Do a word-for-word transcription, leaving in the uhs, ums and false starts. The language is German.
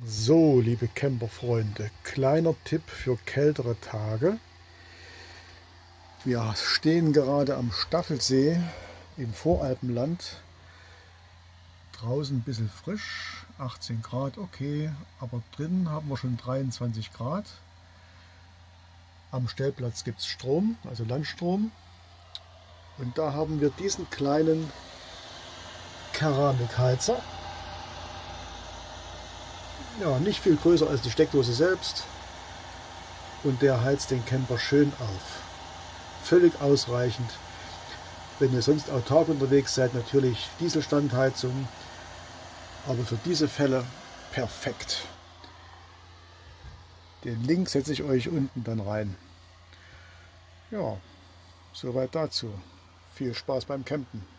So, liebe Camperfreunde, kleiner Tipp für kältere Tage. Wir stehen gerade am Staffelsee im Voralpenland. Draußen ein bisschen frisch, achtzehn Grad, okay, aber drinnen haben wir schon dreiundzwanzig Grad. Am Stellplatz gibt es Strom, also Landstrom. Und da haben wir diesen kleinen Keramikheizer. Ja, nicht viel größer als die Steckdose selbst. Und der heizt den Camper schön auf. Völlig ausreichend. Wenn ihr sonst autark unterwegs seid, natürlich Dieselstandheizung. Aber für diese Fälle perfekt. Den Link setze ich euch unten dann rein. Ja, soweit dazu. Viel Spaß beim Campen.